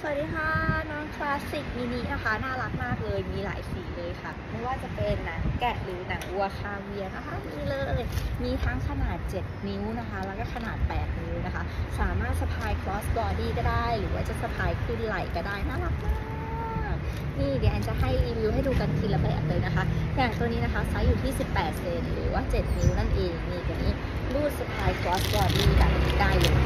วัสดีค่ะน้องคลาสสิกมินินะคะน่ารักมากเลยมีหลายสีเลยค่ะไม่ว่าจะเป็นหนังแกะหรือหนังวัวคาเวียนะคะมีเลยมีทั้งขนาด7นิ้วนะคะแล้วก็ขนาด8นิ้วนะคะสามารถสะพาย cross body ก็ได้หรือว่าจะสะพายขึ้นไหล่ก็ได้น่ารักมากนี่เดี๋ยวอันจะให้รีวิวให้ดูกันทีละแบบเลยนะคะอย่างตัวนี้นะคะไซส์อยู่ที่18เซนหรือว่า7นิ้วนั่นเองนี่ตัวนี้รูดสะพาย cross body แบบนี้ได้เลย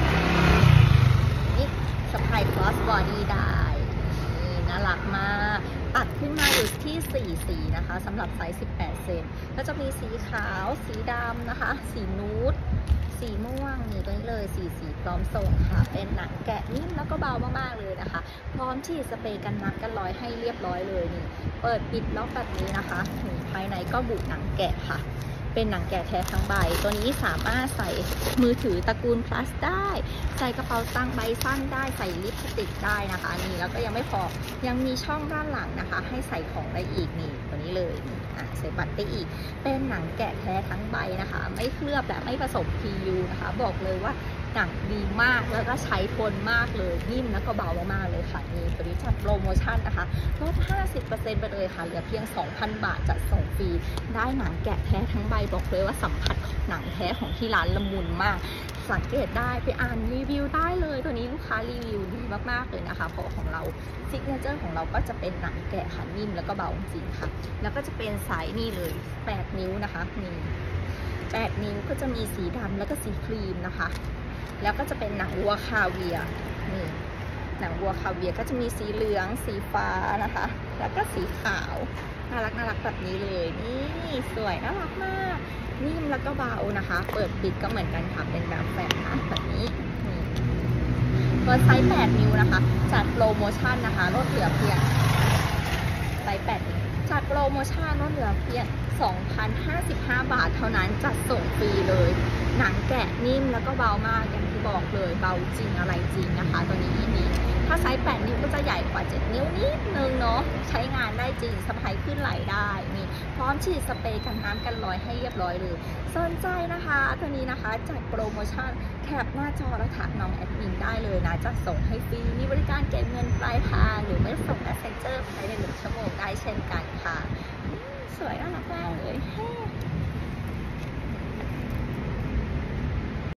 สะพาย cross body ได้นี่น่ารักมากตัดขึ้นมาอยู่ที่4สีนะคะสำหรับไซส์18เซนก็จะมีสีขาวสีดำนะคะสีนูดสีม่วงนี่ตัวนี้เลยสีพร้อมส่งค่ะเป็นหนังแกะนิ่มแล้วก็เบามากๆเลยนะคะพร้อมฉีดสเปรย์กันน้ำกันรอยให้เรียบร้อยเลยนี่เปิดปิดล็อกแบบนี้นะคะภายในก็บุหนังแกะค่ะเป็นหนังแกะแท้ทั้งใบตัวนี้สามารถใส่มือถือตระกูล plus ได้ใส่กระเป๋าตังค์ใบสั้นได้ใส่ลิปสติกได้นะคะนี่แล้วก็ยังไม่พอยังมีช่องด้านหลังนะคะให้ใส่ของได้อีกนี่ตัวนี้เลยใส่บัตรได้อีกเป็นหนังแกะแท้ทั้งใบนะคะไม่เคลือบและไม่ผสม PU นะคะบอกเลยว่าหนังดีมากแล้วก็ใช้ทนมากเลยนิ่มแล้วก็เบามากๆเลยค่ะนี่ตัวนี้จัดโปรโมชั่นนะคะลด 50% ไปเลยค่ะเหลือเพียง 2,000 บาทจัดส่งฟรีได้หนังแกะแท้ทั้งใบบอกเลยว่าสัมผัสของหนังแท้ของที่ร้านละมุนมากสังเกตได้ไปอ่านรีวิวได้เลยตัวนี้ลูกค้ารีวิวดีมากๆเลยนะคะเพราะของเราซิกเนเจอร์ของเราก็จะเป็นหนังแกะค่ะนิ่มแล้วก็เบาจริงค่ะแล้วก็จะเป็นสายนี่เลย8นิ้วนะคะนี่8นิ้วก็จะมีสีดำแล้วก็สีครีมนะคะแล้วก็จะเป็นหนังวัวคาเวียนี่หนังวัวคาเวียก็จะมีสีเหลืองสีฟ้านะคะแล้วก็สีขาวน่ารักแบบนี้เลยนี่สวยน่ารักมากนิ่มแล้วก็เบานะคะเปิดปิดก็เหมือนกันค่ะเป็นแบบแฝดแบบนี้ตัวไซส์8นิ้วนะคะจัดโปรโมชั่นนะคะลดเหลือเพียงไซส์8นิ้วจัดโปรโมชั่นลดเหลือเพียง 2,055 บาทเท่านั้นจัดส่งฟรีเลยหนังแกะนิ่มแล้วก็เบามากอย่างที่บอกเลยเบาจริงอะไรจริงนะคะตัวนี้ถ้าไซส์8นิ้วก็จะใหญ่กว่า7นิ้วนิดนึงเนาะใช้งานได้จริงสะพายขึ้นไหล่ได้นี่พร้อมฉีดสเปรย์กันน้ำกันรอยให้เรียบร้อยเลยสนใจนะคะตัวนี้นะคะจัดโปรโมชั่นแคปหน้าจอแล้วทักน้องแอดมินได้เลยนะจัดส่งให้ฟรีมีบริการเก็บเงินปลายทางหรือไม่ส่งMessengerภายใน1 ชั่วโมงได้เช่นกันค่ะสวยน่ารักมากเลย